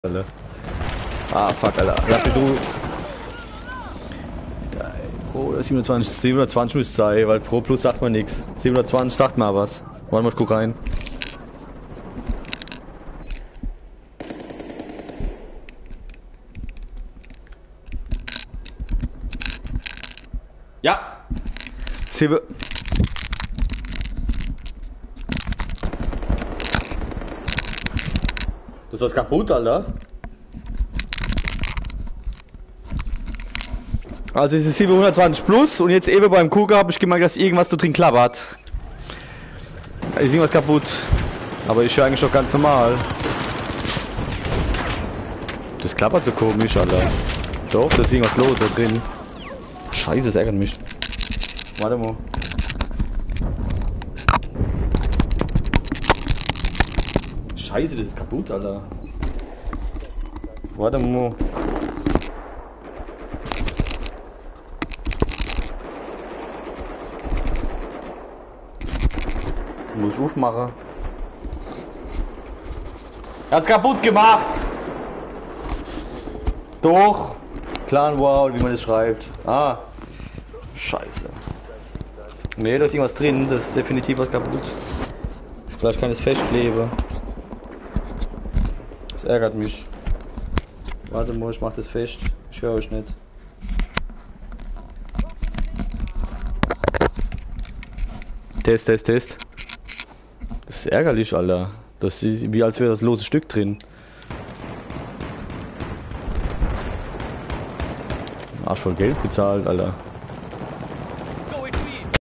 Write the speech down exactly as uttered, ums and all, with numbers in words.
Alter. Ah, fuck, Alter. Lass mich du. Pro siebenundzwanzig, siebenhundertzwanzig müsste sein, weil Pro Plus sagt man nichts. siebenhundertzwanzig sagt mal was. Warte mal, ich guck rein. Ja! Sieben. Das ist das kaputt, Alter. Also es ist siebenhundertzwanzig plus und jetzt eben beim Gucken habe ich gemerkt, dass irgendwas da drin klappert. Da ist irgendwas kaputt. Aber ist ja eigentlich doch ganz normal. Das klappert so komisch, Alter. Doch, da ist irgendwas los da drin. Scheiße, das ärgert mich. Warte mal. Scheiße, das ist kaputt, Alter. Warte mal. Muss ich aufmachen. Er hat's kaputt gemacht! Doch! Clan Wow, wie man das schreibt. Ah! Scheiße. Ne, da ist irgendwas drin, das ist definitiv was kaputt. Vielleicht kann ich es festkleben. Das ärgert mich. Warte mal, ich mach das fest. Ich höre euch nicht. Test, Test, Test. Das ist ärgerlich, Alter. Das ist wie als wäre das lose Stück drin. Arsch voll Geld bezahlt, Alter.